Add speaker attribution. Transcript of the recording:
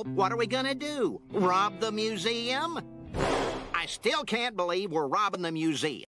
Speaker 1: What are we gonna do? Rob the museum? I still can't believe we're robbing the museum.